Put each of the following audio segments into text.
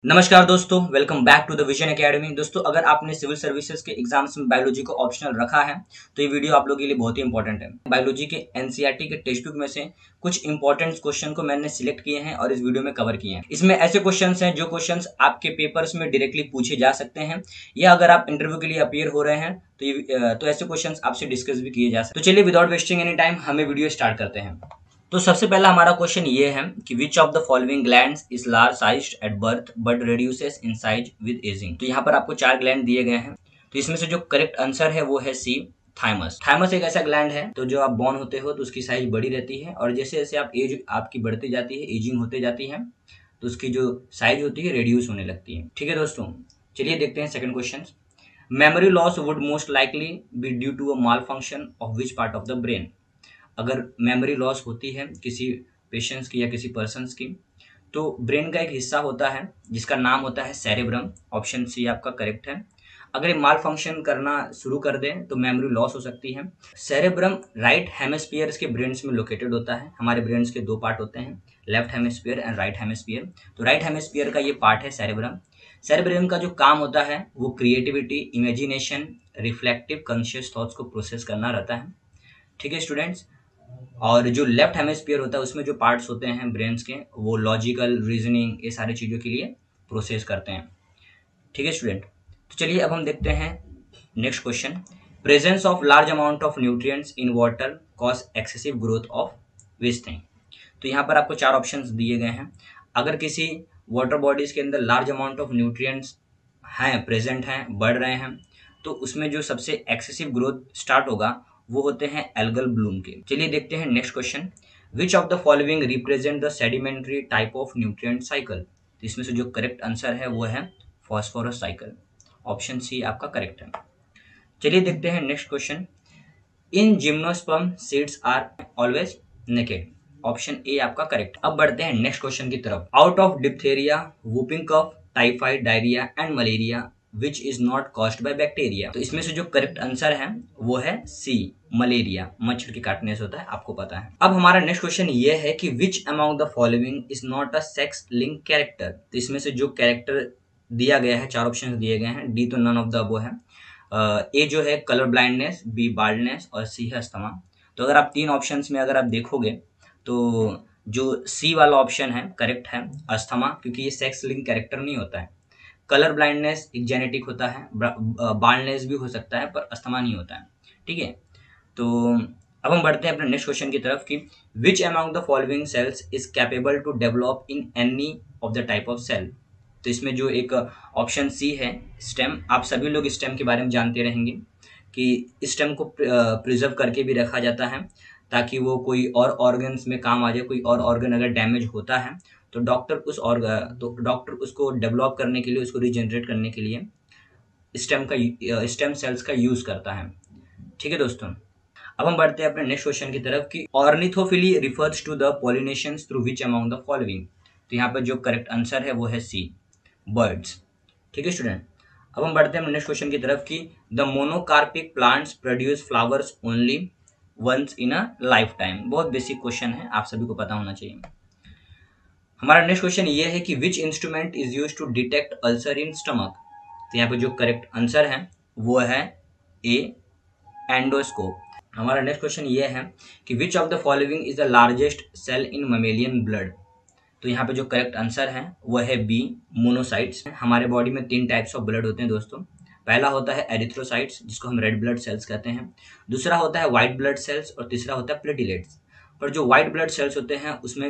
नमस्कार दोस्तों, welcome back to the vision academy. दोस्तों, अगर आपने सिविल सर्विसेज के एग्जाम्स में बायोलॉजी को ऑप्शनल रखा है तो ये वीडियो आप लोगों के लिए बहुत ही इंपॉर्टेंट है। बायोलॉजी के एनसीईआरटी के टेक्स्ट बुक में से कुछ इंपॉर्टेंट क्वेश्चन को मैंने सिलेक्ट किए हैं और इस वीडियो में कवर किए हैं। इसमें ऐसे क्वेश्चन हैं जो क्वेश्चन आपके पेपर्स में डायरेक्टली पूछे जा सकते हैं, या अगर आप इंटरव्यू के लिए अपीयर हो रहे हैं तो ऐसे क्वेश्चन आपसे डिस्कस भी किए जा सकते हैं। तो चलिए विदाउट वेस्टिंग एनी टाइम हमें वीडियो स्टार्ट करते हैं। तो सबसे पहला हमारा क्वेश्चन ये है कि which of the following glands is large sized at birth but reduces in size with ageing. तो यहाँ पर आपको 4 ग्लैंड दिए गए हैं, तो इसमें से जो करेक्ट आंसर है वो है सी, थाइमस। थाइमस एक ऐसा ग्लैंड है तो जो आप बॉर्न होते हो तो उसकी साइज बड़ी रहती है, और जैसे जैसे आप एज आपकी बढ़ती जाती है, एजिंग होते जाती है, तो उसकी जो साइज होती है रिड्यूस होने लगती है। ठीक है दोस्तों, चलिए देखते हैं second question. Memory loss would most likely be due to a malfunction of which part of the brain. अगर मेमोरी लॉस होती है किसी पेशेंट्स की या किसी पर्सन्स की, तो ब्रेन का एक हिस्सा होता है जिसका नाम होता है सेरेब्रम। ऑप्शन सी आपका करेक्ट है। अगर ये माल फंक्शन करना शुरू कर दें तो मेमोरी लॉस हो सकती है। सेरेब्रम राइट हेमिस्फीयर्स के ब्रेन्स में लोकेटेड होता है। हमारे ब्रेन्स के 2 पार्ट होते हैं, left hemisphere and right hemisphere. तो राइट हेमिस्फीयर का ये पार्ट है सेरेब्रम। सेरेब्रम का जो काम होता है वो creativity, imagination, reflective conscious thoughts को प्रोसेस करना रहता है। ठीक है स्टूडेंट्स। और जो लेफ्ट हेमिस्फीयर होता है उसमें जो पार्ट्स होते हैं ब्रेन्स के, वो लॉजिकल, रीजनिंग, ये सारी चीज़ों के लिए प्रोसेस करते हैं। ठीक है स्टूडेंट, तो चलिए अब हम देखते हैं next question. Presence of large amount of nutrients in water cause excessive growth of which thing. तो यहाँ पर आपको 4 ऑप्शंस दिए गए हैं। अगर किसी वाटर बॉडीज के अंदर लार्ज अमाउंट ऑफ न्यूट्रिएंट्स हैं, प्रेजेंट हैं, बढ़ रहे हैं, तो उसमें जो सबसे एक्सेसिव ग्रोथ स्टार्ट होगा वो होते हैं एल्गल ब्लूम के। चलिए देखते हैं next question. Which of the following represent the sedimentary type of nutrient cycle. तो इसमें से जो करेक्ट आंसर है वो है फॉस्फोरस साइकिल। ऑप्शन सी आपका करेक्ट है। चलिए देखते हैं next question. In gymnosperm seeds are always naked. Option A आपका करेक्ट। अब बढ़ते हैं नेक्स्ट क्वेश्चन की तरफ। Out of diphtheria, whooping cough, typhoid, diarrhoea and malaria which is not caused by bacteria. तो इसमें से जो करेक्ट आंसर है वो है सी, मलेरिया। मच्छर के काटने से होता है, आपको पता है। अब हमारा नेक्स्ट क्वेश्चन ये है कि which among the following is not a sex link character. तो इसमें से जो कैरेक्टर दिया गया है, 4 ऑप्शन दिए गए हैं, डी तो नन ऑफ द अबव है। ए जो है कलर ब्लाइंडनेस, बी बाल्डनेस और सी है अस्थमा। तो अगर आप 3 ऑप्शंस में अगर आप देखोगे तो जो सी वाला ऑप्शन है करेक्ट है, अस्थमा, क्योंकि ये सेक्स लिंक कैरेक्टर नहीं होता है। कलर ब्लाइंडनेस एक जेनेटिक होता है, बाल्डनेस भी हो सकता है पर अस्थमा नहीं होता है। ठीक है, तो अब हम बढ़ते हैं अपने नेक्स्ट क्वेश्चन की तरफ कि which among the following cells is capable to develop in any of the type of cell. तो इसमें जो एक ऑप्शन सी है स्टेम, आप सभी लोग स्टेम के बारे में जानते रहेंगे कि स्टेम को प्रिजर्व करके भी रखा जाता है ताकि वो कोई और ऑर्गन्स में काम आ जाए। कोई और ऑर्गन अगर डैमेज होता है तो डॉक्टर उसको डेवलप करने के लिए, उसको रीजनरेट करने के लिए स्टेम सेल्स का यूज करता है। ठीक है दोस्तों, अब हम बढ़ते हैं अपने नेक्स्ट क्वेश्चन की तरफ कि ornithophily refers to the pollination through which among the following. तो यहाँ पर जो करेक्ट आंसर है वो है सी, बर्ड्स। ठीक है स्टूडेंट, अब हम बढ़ते हैं नेक्स्ट क्वेश्चन की तरफ कि the monocarpic plants produce flowers only once in a life time. बहुत बेसिक क्वेश्चन है, आप सभी को पता होना चाहिए। हमारा नेक्स्ट क्वेश्चन ये है कि which instrument is use to detect ulcer in stomach. तो यहाँ पे जो करेक्ट आंसर है वो है ए, एंडोस्कोप। हमारा नेक्स्ट क्वेश्चन ये है कि which of the following is the largest cell in mammalian blood. तो यहाँ पे जो करेक्ट आंसर है वो है बी, मोनोसाइट्स। हमारे बॉडी में 3 टाइप्स ऑफ ब्लड होते हैं दोस्तों। पहला होता है एरिथ्रोसाइट्स जिसको हम रेड ब्लड सेल्स कहते हैं, दूसरा होता है व्हाइट ब्लड सेल्स और तीसरा होता है प्लेटिलेट्स। पर जो व्हाइट ब्लड सेल्स होते हैं उसमें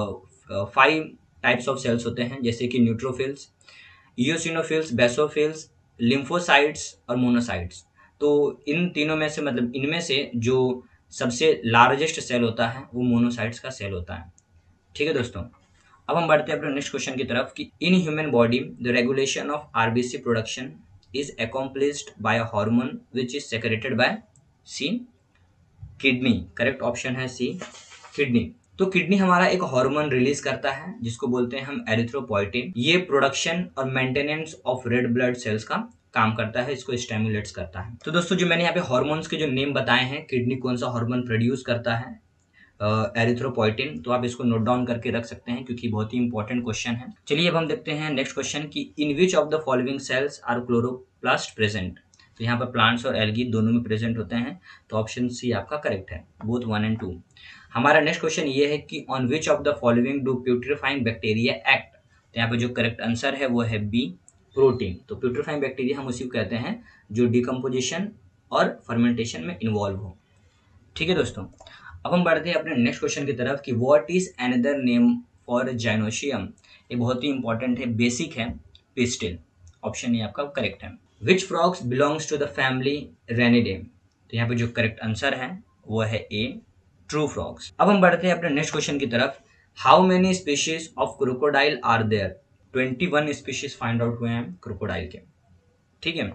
5 टाइप्स ऑफ सेल्स होते हैं, जैसे कि न्यूट्रोफिल्स, इयोसिनोफिल्स, बेसोफिल्स, लिम्फोसाइट्स और मोनोसाइट्स। तो इन तीनों में से, मतलब इनमें से जो सबसे लार्जेस्ट सेल होता है वो मोनोसाइट्स का सेल होता है। ठीक है दोस्तों, अब हम बढ़ते हैं अपने नेक्स्ट क्वेश्चन की तरफ कि in human body the regulation of RBC production is accomplished by a hormone which is secreted by C, kidney. Correct option है सी, किडनी। तो किडनी हमारा एक हार्मोन रिलीज करता है जिसको बोलते हैं हम एरिथ्रोपोइटिन। ये प्रोडक्शन और maintenance of red blood cells का काम करता है, इसको स्टिमुलेट्स करता है। तो दोस्तों जो मैंने यहाँ पे हार्मोन्स के जो नेम बताए हैं, किडनी कौन सा हार्मोन प्रोड्यूस करता है, एरिथ्रोपोइटिन। तो आप इसको नोट डाउन करके रख सकते हैं क्योंकि बहुत ही इंपॉर्टेंट क्वेश्चन है। चलिए अब हम देखते हैं नेक्स्ट क्वेश्चन कि in which of the following cells are chloroplast present. तो यहाँ पर प्लांट्स और एल्गी दोनों में प्रेजेंट होते हैं, तो ऑप्शन सी आपका करेक्ट है, बोथ 1 and 2। हमारा नेक्स्ट क्वेश्चन ये है कि on which of the following do putrefying bacteria act. तो यहाँ पे जो करेक्ट आंसर है वो है बी, प्रोटीन। तो प्यूट्रीफाइंग बैक्टीरिया हम उसी को कहते हैं जो डिकम्पोजिशन और फर्मेंटेशन में इन्वॉल्व हो। ठीक है दोस्तों, अब हम बढ़ते हैं अपने नेक्स्ट क्वेश्चन की तरफ कि what is another name for gynoecium. ये बहुत ही इंपॉर्टेंट है, बेसिक है, पिस्टिल। ऑप्शन ये आपका करेक्ट है। Which frogs belongs to the family Ranidae. तो यहाँ पे जो करेक्ट आंसर है वो है ए, ट्रू फ्रॉग्स। अब हम बढ़ते हैं अपने नेक्स्ट क्वेश्चन की तरफ। How many species of crocodile are there. 21 species find out हुए हैं क्रोकोडाइल के। ठीक है,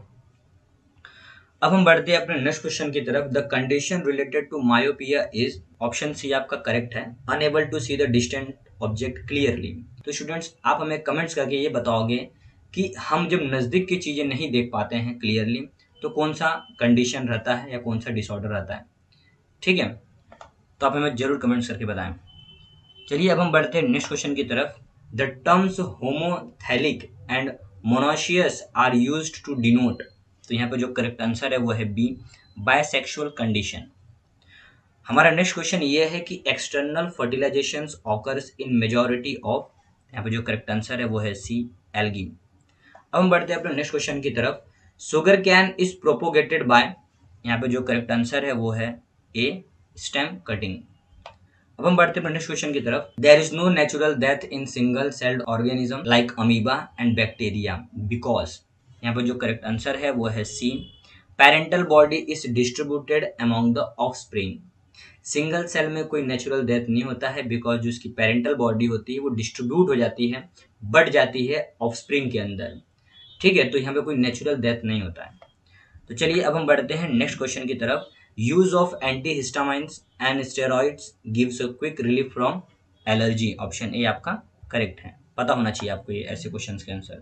अब हम बढ़ते हैं अपने नेक्स्ट क्वेश्चन की तरफ। The condition related to myopia is, option C आपका करेक्ट है, unable to see the distant object clearly. तो स्टूडेंट्स आप हमें कमेंट्स करके ये बताओगे कि हम जब नज़दीक की चीज़ें नहीं देख पाते हैं क्लियरली तो कौन सा कंडीशन रहता है या कौन सा डिसऑर्डर रहता है। ठीक है, तो आप हमें जरूर कमेंट्स करके बताएं। चलिए अब हम बढ़ते हैं नेक्स्ट क्वेश्चन की तरफ। The terms homothallic and monoecious are used to denote. तो यहाँ पे जो करेक्ट आंसर है वो है बी, बायसेक्सुअल कंडीशन। हमारा नेक्स्ट क्वेश्चन ये है कि external fertilisations occurs in majority of. यहाँ पे जो करेक्ट आंसर है वो है सी, एल्गी। अब हम बढ़ते हैं अपने नेक्स्ट क्वेश्चन की तरफ। Sugar cane is propagated by. यहाँ पे जो करेक्ट आंसर है वो है ए, स्टेम कटिंग। अब हम बढ़ते हैं नेक्स्ट क्वेश्चन की तरफ। There is no natural death in single celled organism like amoeba and bacteria because. यहाँ पर जो करेक्ट आंसर है वो है C, parental body is distributed among the offspring. Single cell में कोई नेचुरल डेथ नहीं होता है बिकॉज जो उसकी पेरेंटल बॉडी होती है वो डिस्ट्रीब्यूट हो जाती है, बढ़ जाती है ऑफस्प्रिंग के अंदर। ठीक है, तो यहाँ पे कोई नेचुरल डेथ नहीं होता है। तो चलिए अब हम बढ़ते हैं नेक्स्ट क्वेश्चन की तरफ। Use of antihistamines and steroids gives a quick relief from allergy. Option A आपका करेक्ट है, पता होना चाहिए आपको ये ऐसे क्वेश्चंस के answer.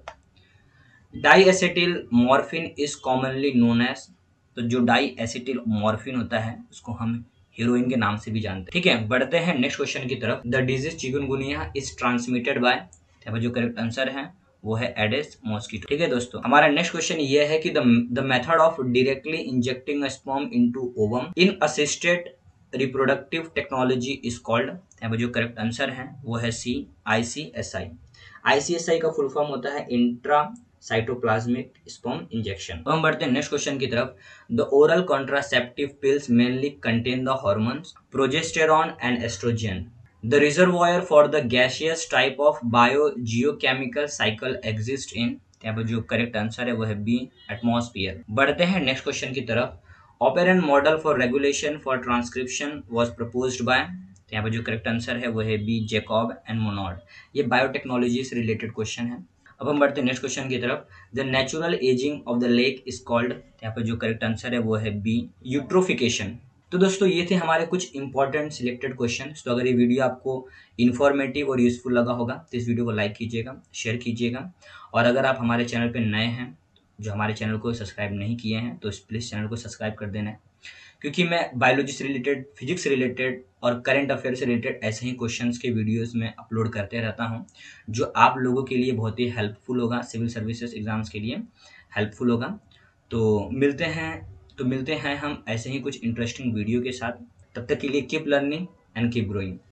Diacetylmorphine is commonly known as. तो जो डाई एसिटिल मॉर्फिन होता है उसको हम हीरोइन के नाम से भी जानते हैं। ठीक है, बढ़ते हैं नेक्स्ट क्वेश्चन की तरफ। The disease chikungunya is transmitted by. यहाँ पर जो करेक्ट आंसर है वो है एडिस मॉस्किटो। ठीक है दोस्तों, हमारा नेक्स्ट क्वेश्चन ये है कि the method of directly injecting a sperm into ovum in assisted reproductive technology is called. यहाँ पर जो करेक्ट आंसर है वो है सी, ICSI। ICSI का फुल फॉर्म होता है इंट्रा साइटोप्लाज्मिक स्पर्म इंजेक्शन। अब हम बढ़ते हैं नेक्स्ट क्वेश्चन की तरफ। The oral contraceptive pills mainly contain the hormones progesterone and estrogen. The reservoir for the gaseous type of biogeochemical cycle exists in। यहाँ पर जो करेक्ट आंसर है वो है बी, एटमॉस्फेयर। बढ़ते हैं नेक्स्ट क्वेश्चन की तरफ। Operant model for regulation for transcription was proposed by. यहाँ पर जो करेक्ट आंसर है वो है बी, जैकब एंड मोनोड। ये बायोटेक्नोलॉजी से रिलेटेड क्वेश्चन है। अब हम बढ़ते हैं नेक्स्ट क्वेश्चन की तरफ। The natural ageing of the lake is called. यहाँ पर जो करेक्ट आंसर है वो है बी, यूट्रोफिकेशन। तो दोस्तों ये थे हमारे कुछ इंपॉर्टेंट सिलेक्टेड क्वेश्चंस। तो अगर ये वीडियो आपको इन्फॉर्मेटिव और यूजफुल लगा होगा तो इस वीडियो को लाइक कीजिएगा, शेयर कीजिएगा। और अगर आप हमारे चैनल पे नए हैं, जो हमारे चैनल को सब्सक्राइब नहीं किए हैं, तो प्लीज़ चैनल को सब्सक्राइब कर देना है, क्योंकि मैं बायोलॉजी से रिलेटेड, फिजिक्स से रिलेटेड और करंट अफेयर से रिलेटेड ऐसे ही क्वेश्चंस के वीडियोज़ में अपलोड करते रहता हूँ, जो आप लोगों के लिए बहुत ही हेल्पफुल होगा, सिविल सर्विसेज एग्ज़ाम्स के लिए हेल्पफुल होगा। तो मिलते हैं हम ऐसे ही कुछ इंटरेस्टिंग वीडियो के साथ। तब तक के लिए keep learning and keep growing.